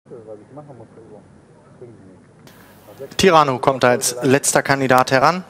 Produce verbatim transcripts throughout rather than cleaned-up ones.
Tirano kommt als letzter Kandidat heran.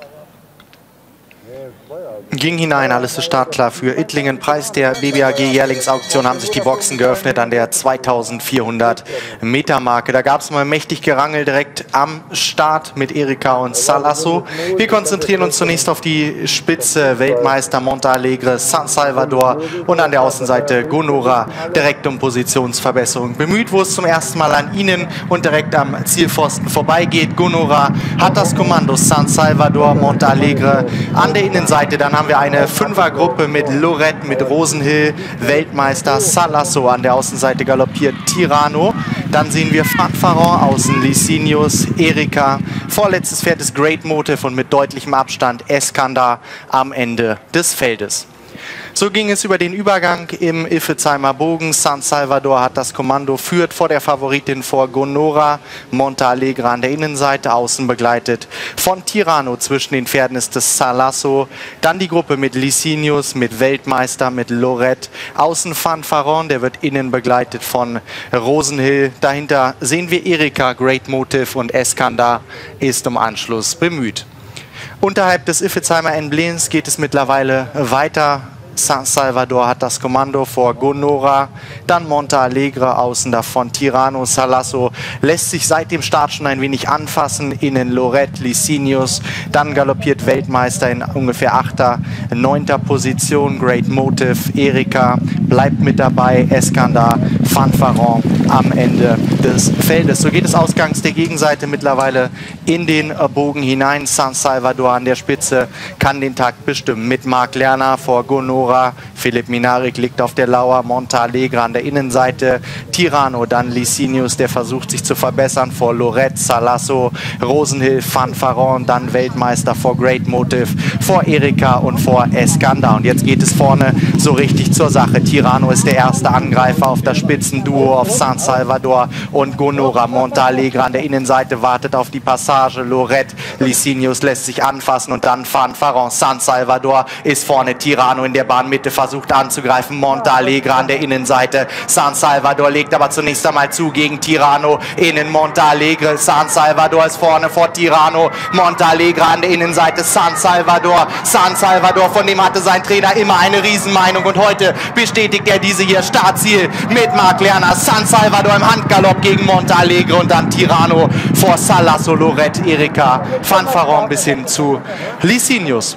Ging hinein, alles ist startklar für Ittlingen. Preis der B B A G Jährlingsauktion haben sich die Boxen geöffnet an der zweitausendvierhundert Meter Marke. Da gab es mal mächtig Gerangel direkt am Start mit Erika und Salasso. Wir konzentrieren uns zunächst auf die Spitze. Weltmeister Montalegre, San Salvador und an der Außenseite Gonora direkt um Positionsverbesserung bemüht, wo es zum ersten Mal an ihnen und direkt am Zielpfosten vorbeigeht. Gonora hat das Kommando, San Salvador, Montalegre an der Innenseite. Dann haben wir eine Fünfergruppe mit Lorette, mit Rosenhill, Weltmeister Salasso. An der Außenseite galoppiert Tirano. Dann sehen wir Fanfaron, außen Licinius, Erika. Vorletztes Pferd ist Great Motive und mit deutlichem Abstand Eskandar am Ende des Feldes. So ging es über den Übergang im Iffezheimer Bogen. San Salvador hat das Kommando, führt vor der Favoritin vor Gonora. Montalegre an der Innenseite, außen begleitet von Tirano. Zwischen den Pferden ist es Salasso. Dann die Gruppe mit Licinius, mit Weltmeister, mit Lorette. Außen Fanfaron, der wird innen begleitet von Rosenhill. Dahinter sehen wir Erika, Great Motive und Eskandar ist um Anschluss bemüht. Unterhalb des Iffezheimer Emblems geht es mittlerweile weiter. San Salvador hat das Kommando vor Gonora, dann Montalegre, außen davon Tirano. Salasso lässt sich seit dem Start schon ein wenig anfassen, innen Lorette, Licinius, dann galoppiert Weltmeister in ungefähr achter, neunter Position, Great Motive, Erika bleibt mit dabei, Eskandar, Fanfaron am Ende des Feldes. So geht es ausgangs der Gegenseite mittlerweile in den Bogen hinein. San Salvador an der Spitze kann den Takt bestimmen mit Marc Lerner vor Gonora. Philipp Minarik liegt auf der Lauer, Montalegre an der Innenseite, Tirano, dann Licinius, der versucht sich zu verbessern vor Lorette, Salasso, Rosenhill, Fanfaron, dann Weltmeister vor Great Motive, vor Erika und vor Eskandar. Und jetzt geht es vorne so richtig zur Sache. Tirano ist der erste Angreifer auf das Spitzenduo auf San Salvador und Gonora. Montalegre an der Innenseite wartet auf die Passage, Lorette, Licinius lässt sich anfassen und dann Fanfaron. San Salvador ist vorne, Tirano in der Bahnmitte versucht anzugreifen, Montalegre an der Innenseite. San Salvador legt aber zunächst einmal zu gegen Tirano. Innen Montalegre, San Salvador ist vorne vor Tirano. Montalegre an der Innenseite, San Salvador. San Salvador, von dem hatte sein Trainer immer eine Riesenmeinung und heute bestätigt er diese hier. Startziel mit Marc Lerner. San Salvador im Handgalopp gegen Montalegre und dann Tirano vor Salasso, Lorette, Erika, Fanfaron bis hin zu Licinius.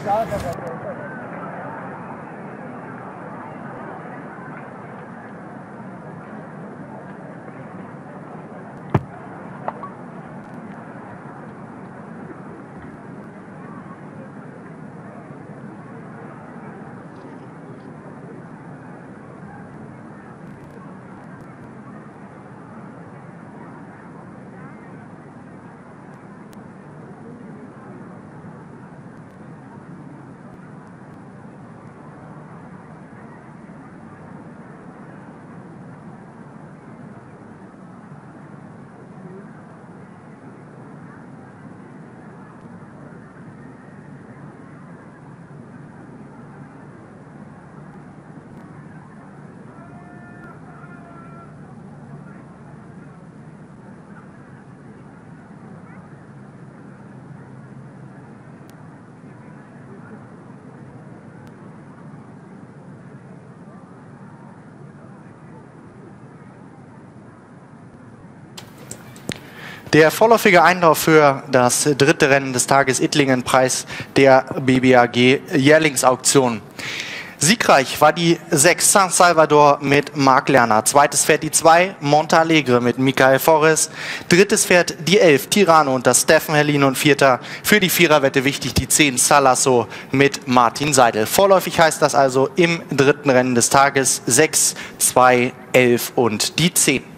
Der vorläufige Einlauf für das dritte Rennen des Tages, Ittlingen, Preis der B B A G Jährlingsauktion. Siegreich war die sechs San Salvador mit Marc Lerner. Zweites Pferd die zwei Montalegre mit Michael Forres. Drittes Pferd die elf Tirano und das Steffen Herlin. Und vierter für die Viererwette wichtig die zehn Salasso mit Martin Seidel. Vorläufig heißt das also im dritten Rennen des Tages sechs, zwei, elf und die zehn.